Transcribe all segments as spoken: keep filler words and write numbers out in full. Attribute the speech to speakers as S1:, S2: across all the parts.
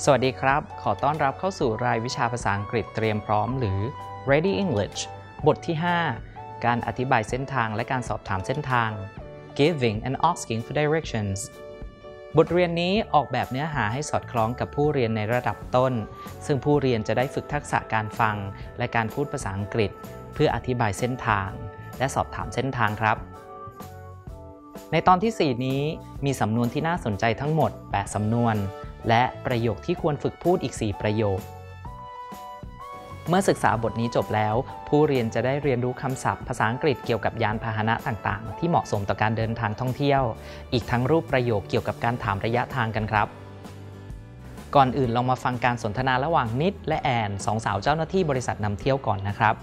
S1: สวัสดีครับขอต้อนรับเข้าสู่รายวิชาภาษาอังกฤษเตรียมพร้อมหรือ Ready English บทที่ห้าการอธิบายเส้นทางและการสอบถามเส้นทาง Giving and asking for directions บทเรียนนี้ออกแบบเนื้อหาให้สอดคล้องกับผู้เรียนในระดับต้นซึ่งผู้เรียนจะได้ฝึกทักษะการฟังและการพูดภาษาอังกฤษเพื่ออธิบายเส้นทางและสอบถามเส้นทางครับในตอนที่สี่นี้มีสำนวนที่น่าสนใจทั้งหมดแปดสำนวนและประโยคที่ควรฝึกพูดอีกสี่ประโยคเมื่อศึกษาบทนี้จบแล้วผู้เรียนจะได้เรียนรู้คำศัพท์ภาษาอังกฤษเกี่ยวกับยานพาหนะต่างๆที่เหมาะสมต่อการเดินทางท่องเที่ยวอีกทั้งรูปประโยคเกี่ยวกับการถามระยะทางกันครับก่อนอื่นลองมาฟังการสนทนาระหว่างนิดและแอนสองสาวเจ้าหน้าที่บริษัทนำเที่ยวก่อนนะครับ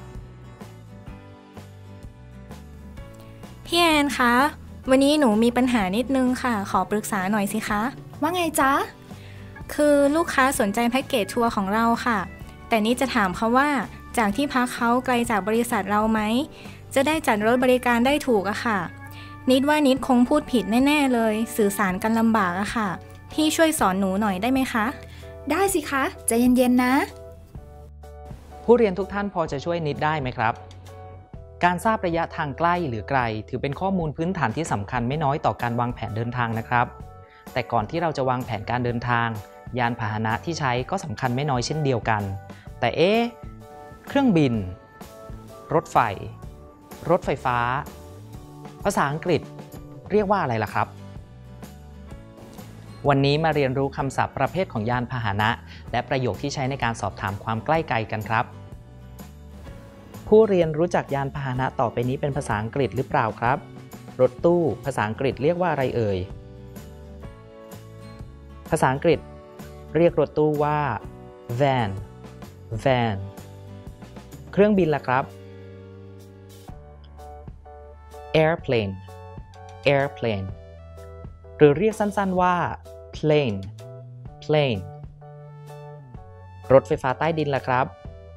S2: พี่แอนคะวันนี้หนูมีปัญหานิดนึงค่ะขอปรึกษาหน่อยสิคะ
S3: ว่าไงจ๊ะ
S2: คือลูกค้าสนใจแพ็กเกจทัวร์ของเราค่ะแต่นี่จะถามเขาว่าจากที่พักเขาไกลจากบริษัทเราไหมจะได้จัดรถบริการได้ถูกอะค่ะนิดว่านิดคงพูดผิดแน่ๆเลยสื่อสารกันลำบากอะค่ะพี่ช่วยสอนหนูหน่อยได้ไหมคะ
S3: ได้สิคะใจเย็นๆนะ
S1: ผู้เรียนทุกท่านพอจะช่วยนิดได้ไหมครับการทราบระยะทางใกล้หรือไกลถือเป็นข้อมูลพื้นฐานที่สำคัญไม่น้อยต่อการวางแผนเดินทางนะครับแต่ก่อนที่เราจะวางแผนการเดินทางยานพาหนะที่ใช้ก็สำคัญไม่น้อยเช่นเดียวกันแต่เอ๊ะเครื่องบินรถไฟรถไฟฟ้าภาษาอังกฤษเรียกว่าอะไรล่ะครับวันนี้มาเรียนรู้คำศัพท์ประเภทของยานพาหนะและประโยคที่ใช้ในการสอบถามความใกล้ไกลกันครับผู้เรียนรู้จักยานพาหนะต่อไปนี้เป็นภาษาอังกฤษหรือเปล่าครับรถตู้ภาษาอังกฤษเรียกว่าอะไรเอ่ยภาษาอังกฤษเรียกรถตู้ว่า van van เครื่องบินล่ะครับ airplane airplane หรือเรียกสั้นๆว่า plane plane รถไฟฟ้าใต้ดินล่ะครับ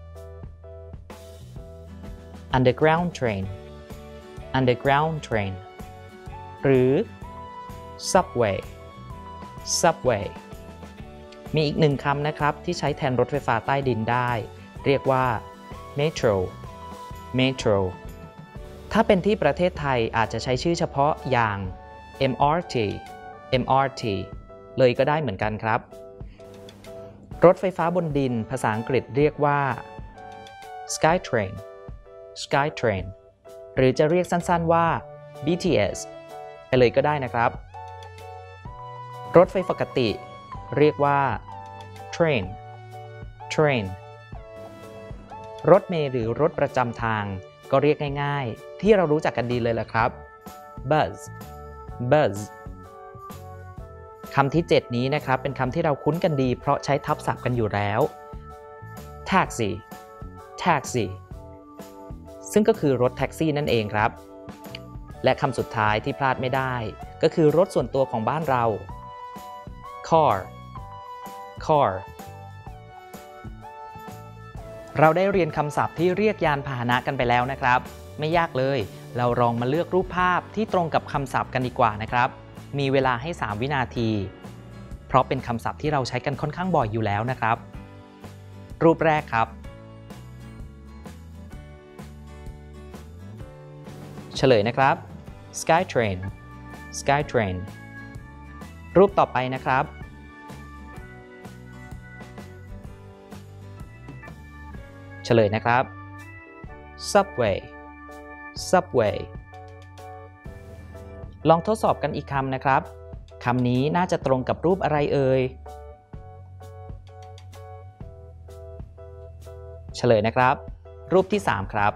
S1: underground train underground train หรือ subway subway มีอีกหนึ่งคำนะครับที่ใช้แทนรถไฟฟ้าใต้ดินได้เรียกว่า metro metro ถ้าเป็นที่ประเทศไทยอาจจะใช้ชื่อเฉพาะอย่าง เอ็ม อาร์ ที เอ็ม อาร์ ที เลยก็ได้เหมือนกันครับรถไฟฟ้าบนดินภาษาอังกฤษเรียกว่า skytrain skytrain หรือจะเรียกสั้นๆว่า บี ที เอส ไปเลยก็ได้นะครับรถไฟปกติเรียกว่า train train รถเมล์หรือรถประจำทางก็เรียกง่ายๆที่เรารู้จักกันดีเลยแหละครับ bus bus คำที่เจ็ดนี้นะครับเป็นคำที่เราคุ้นกันดีเพราะใช้ทับศัพท์กันอยู่แล้ว taxi taxi ซึ่งก็คือรถแท็กซี่นั่นเองครับและคำสุดท้ายที่พลาดไม่ได้ก็คือรถส่วนตัวของบ้านเรา car car เราได้เรียนคำศัพท์ที่เรียกยานพาหนะกันไปแล้วนะครับไม่ยากเลยเราลองมาเลือกรูปภาพที่ตรงกับคำศัพท์กันดีกว่านะครับมีเวลาให้สามวินาทีเพราะเป็นคำศัพท์ที่เราใช้กันค่อนข้างบ่อยอยู่แล้วนะครับรูปแรกครับเฉลยนะครับ Skytrain Skytrain รูปต่อไปนะครับเฉลยนะครับ Subway Subway ลองทดสอบกันอีกคำนะครับคำนี้น่าจะตรงกับรูปอะไรเอ่ยเฉลยนะครับรูปที่สามครับ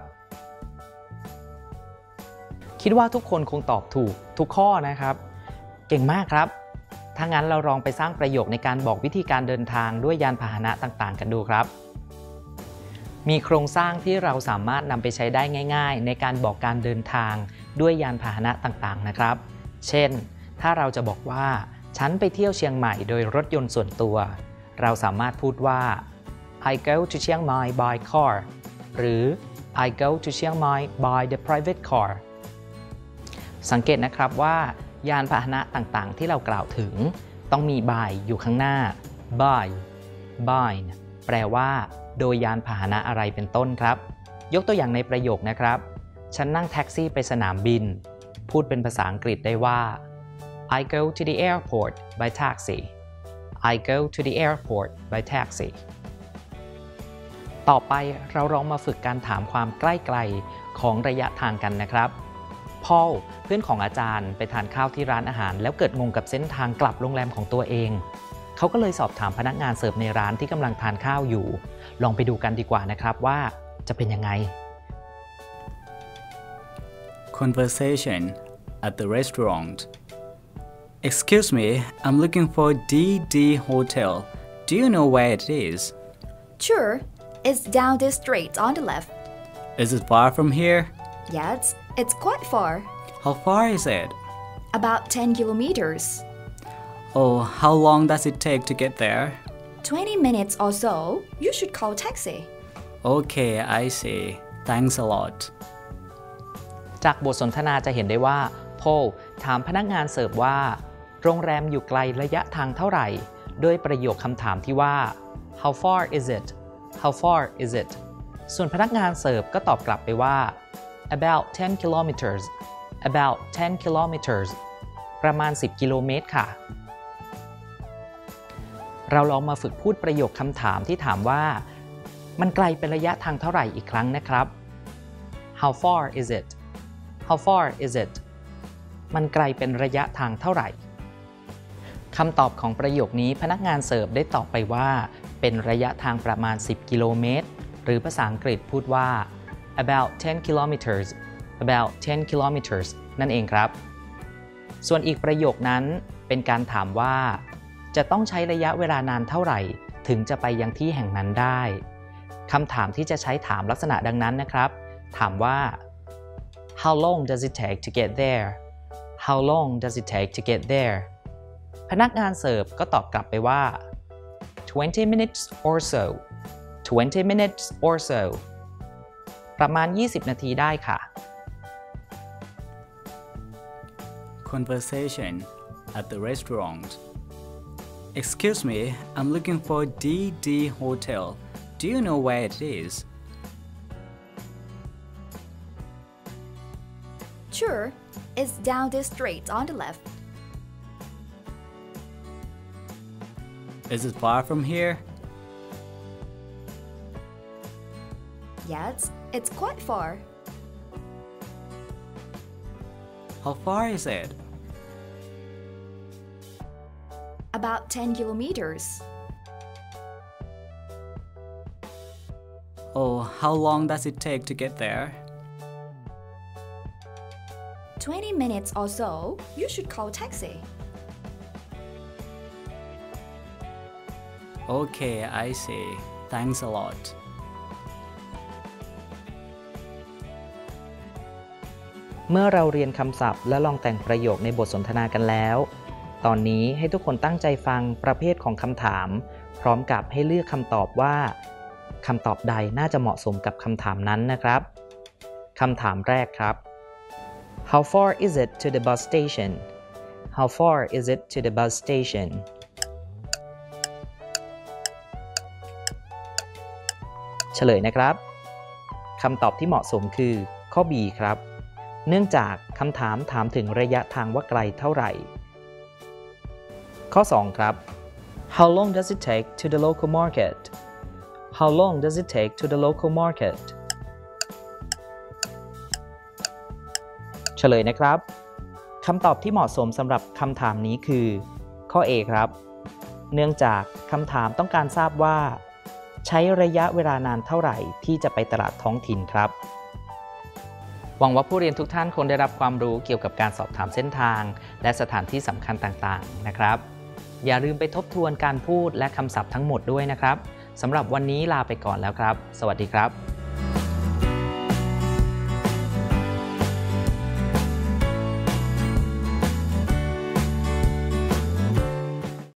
S1: คิดว่าทุกคนคงตอบถูกทุกข้อนะครับเก่งมากครับถ้างั้นเราลองไปสร้างประโยคในการบอกวิธีการเดินทางด้วยยานพาหนะต่างๆกันดูครับมีโครงสร้างที่เราสามารถนำไปใช้ได้ง่ายๆในการบอกการเดินทางด้วยยานพาหนะต่างๆนะครับเช่นถ้าเราจะบอกว่าฉันไปเที่ยวเชียงใหม่โดยรถยนต์ส่วนตัวเราสามารถพูดว่า I go to Chiang Mai by car หรือ I go to Chiang Mai by the private car สังเกตนะครับว่ายานพาหนะต่างๆที่เรากล่าวถึงต้องมี by อยู่ข้างหน้า by Bine แปลว่าโดยยานพาหนะอะไรเป็นต้นครับยกตัวอย่างในประโยคนะครับฉันนั่งแท็กซี่ไปสนามบินพูดเป็นภาษาอังกฤษได้ว่า I go to the airport by taxi I go to the airport by taxi ต่อไปเราลองมาฝึกการถามความใกล้ไกลของระยะทางกันนะครับพอลเพื่อนของอาจารย์ไปทานข้าวที่ร้านอาหารแล้วเกิดงงกับเส้นทางกลับโรงแรมของตัวเองเขาก็เลยสอบถามพนักงานเสิร์ฟในร้านที่กำลังทานข้าวอยู่ลองไปดูกันดีกว่านะครับว่าจะเป็นยังไง
S4: Conversation at the restaurant. Excuse me, I'm looking for D D Hotel. Do you know where it is?
S3: Sure, it's down the street on the left.
S4: Is it far from here?
S3: Yes, it's quite far.
S4: How far is it?
S3: About ten kilometers.
S4: Oh, how long does it take to get there?
S3: twenty minutes or so. You should call taxi.
S4: Okay, I see. Thanks a lot.
S1: จากบทสนทนาจะเห็นได้ว่าโพลถามพนักงานเสิร์ฟว่าโรงแรมอยู่ไกลระยะทางเท่าไหร่ด้วยประโยคคำถามที่ว่า How far is it? How far is it? ส่วนพนักงานเสิร์ฟก็ตอบกลับไปว่า About ten kilometers. About ten kilometers. ประมาณสิบกิโลเมตรค่ะเราลองมาฝึกพูดประโยคคำถามที่ถามว่ามันไกลเป็นระยะทางเท่าไหร่อีกครั้งนะครับ How far is it? How far is it? มันไกลเป็นระยะทางเท่าไหร่คำตอบของประโยคนี้พนักงานเสิร์ฟได้ตอบไปว่าเป็นระยะทางประมาณสิบกิโลเมตรหรือภาษาอังกฤษพูดว่า about ten kilometers about ten kilometers นั่นเองครับส่วนอีกประโยคนั้นเป็นการถามว่าจะต้องใช้ระยะเวลานานเท่าไหร่ถึงจะไปยังที่แห่งนั้นได้คำถามที่จะใช้ถามลักษณะดังนั้นนะครับถามว่า How long does it take to get there? How long does it take to get there? พนักงานเสิร์ฟก็ตอบกลับไปว่า twenty minutes or so twenty minutes or so ประมาณยี่สิบนาทีได้ค่ะ
S4: Conversation at the restaurant. Excuse me, I'm looking for D D Hotel. Do you know where it is?
S3: Sure, it's down the street on the left.
S4: Is it far from here?
S3: Yes, it's quite far.
S4: How far is it?
S3: About ten kilometers.
S4: Oh, how long does it take to get there?
S3: twenty minutes or so. You should call taxi.
S4: Okay, I see. Thanks a lot.
S1: เมื่อเราเรียนคำศัพท์และลองแต่งประโยคในบทสนทนากันแล้วตอนนี้ให้ทุกคนตั้งใจฟังประเภทของคำถามพร้อมกับให้เลือกคำตอบว่าคำตอบใดน่าจะเหมาะสมกับคำถามนั้นนะครับคำถามแรกครับ How far is it to the bus station? How far is it to the bus station? เฉลยนะครับคำตอบที่เหมาะสมคือข้อ B ครับเนื่องจากคำถามถามถึงระยะทางว่าไกลเท่าไหร่ข้อ สอง ครับ How long does it take to the local market? How long does it take to the local market? เฉลยนะครับคำตอบที่เหมาะสมสำหรับคำถามนี้คือข้อ A ครับเนื่องจากคำถามต้องการทราบว่าใช้ระยะเวลานานเท่าไหร่ที่จะไปตลาดท้องถิ่นครับหวังว่าผู้เรียนทุกท่านคงได้รับความรู้เกี่ยวกับการสอบถามเส้นทางและสถานที่สำคัญต่างๆนะครับอย่าลืมไปทบทวนการพูดและคำศัพท์ทั้งหมดด้วยนะครับสำหรับวันนี้ลาไปก่อนแล้วครับสวัสดีครับ